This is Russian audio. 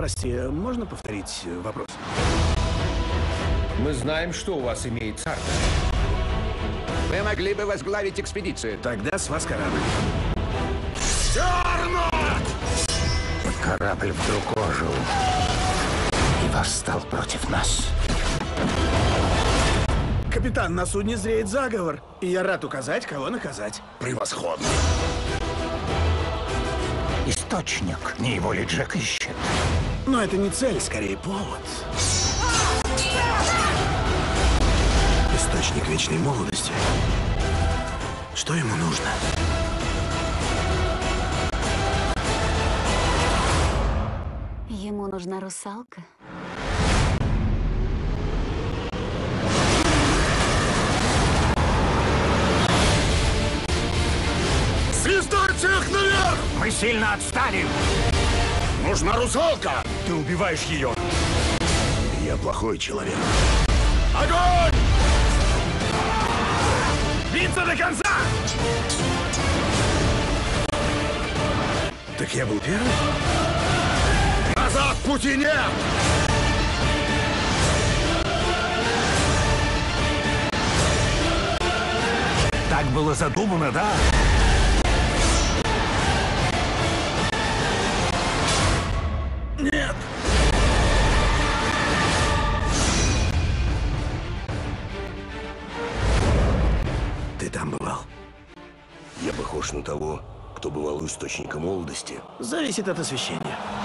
Прости, можно повторить вопрос? Мы знаем, что у вас имеется арта. Вы могли бы возглавить экспедицию. Тогда с вас корабль. Корабль вдруг ожил и восстал против нас. Капитан, на судне зреет заговор, и я рад указать, кого наказать. Превосходно. Источник. Не его ли Джек ищет? Но это не цель, скорее повод. Источник вечной молодости. Что ему нужно? Ему нужна русалка. Свистать их наверх! Мы сильно отстали! Нужна русалка! Ты убиваешь ее. Я плохой человек. Огонь! Биться до конца! Так я был первый? Назад пути нет! Так было задумано, да? Нет! Ты там бывал? Я похож на того, кто бывал у источника молодости. Зависит от освещения.